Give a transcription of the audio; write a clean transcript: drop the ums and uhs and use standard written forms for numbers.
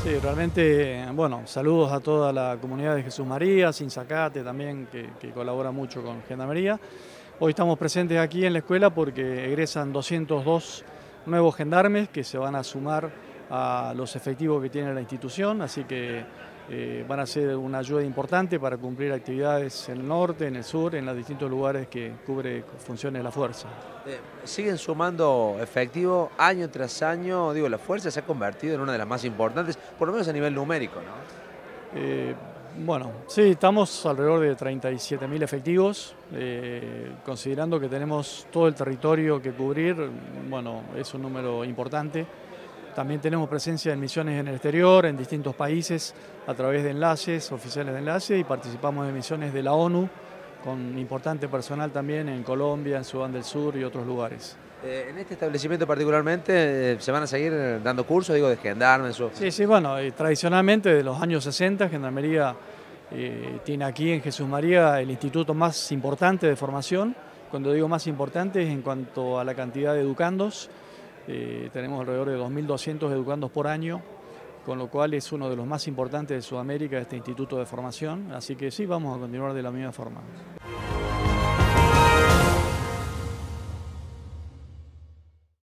Sí, realmente, bueno, saludos a toda la comunidad de Jesús María, Sinsacate también, que colabora mucho con Gendarmería. Hoy estamos presentes aquí en la escuela porque egresan 202 nuevos gendarmes que se van a sumar a los efectivos que tiene la institución, así que van a ser una ayuda importante para cumplir actividades en el norte, en el sur, en los distintos lugares que cubre funciones de la fuerza. Siguen sumando efectivo año tras año. Digo, la fuerza se ha convertido en una de las más importantes, por lo menos a nivel numérico, ¿no? Eh, bueno, sí, estamos alrededor de 37.000 efectivos, considerando que tenemos todo el territorio que cubrir, bueno, es un número importante. También tenemos presencia en misiones en el exterior, en distintos países, a través de enlaces, oficiales de enlace, y participamos en misiones de la ONU, con importante personal también en Colombia, en Sudán del Sur y otros lugares. En este establecimiento particularmente, ¿se van a seguir dando cursos, digo, de gendarmes? Sí, sí, bueno, tradicionalmente de los años 60, Gendarmería tiene aquí en Jesús María el instituto más importante de formación. Cuando digo más importante es en cuanto a la cantidad de educandos. Tenemos alrededor de 2.200 educandos por año, con lo cual es uno de los más importantes de Sudamérica este instituto de formación. Así que sí, vamos a continuar de la misma forma.